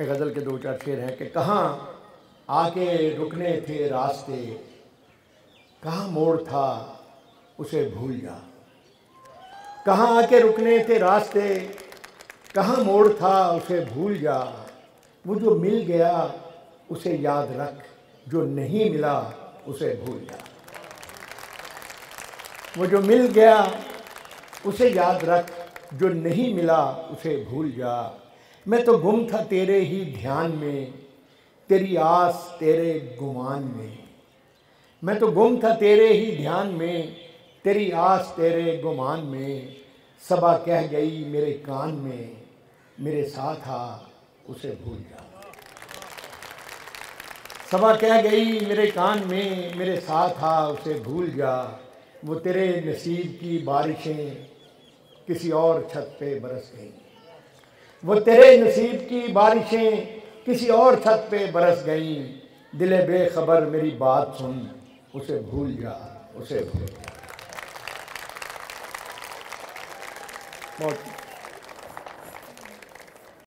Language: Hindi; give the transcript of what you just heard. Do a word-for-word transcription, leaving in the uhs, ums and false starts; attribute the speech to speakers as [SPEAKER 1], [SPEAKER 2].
[SPEAKER 1] एक गज़ल के दो चार शेर हैं कि कहाँ आके रुकने थे रास्ते, कहाँ मोड़ था उसे भूल जा। कहाँ आके रुकने थे रास्ते, कहाँ मोड़ था उसे भूल जा। वो जो मिल गया उसे याद रख, जो नहीं मिला उसे भूल जा। वो जो मिल गया उसे याद रख, जो नहीं मिला उसे भूल जा। मैं तो गुम था तेरे ही ध्यान में, तेरी आस तेरे गुमान में। मैं तो गुम था तेरे ही ध्यान में, तेरी आस तेरे गुमान में। सबा कह गई मेरे कान में, मेरे साथ आ उसे भूल जा। सबा कह गई मेरे कान में, मेरे साथ आ उसे भूल जा। वो तेरे नसीब की बारिशें किसी और छत पे बरस गई। वो तेरे नसीब की बारिशें किसी और छत पे बरस गई। दिले बेखबर मेरी बात सुन, उसे भूल जा, उसे भूल जा। बहुत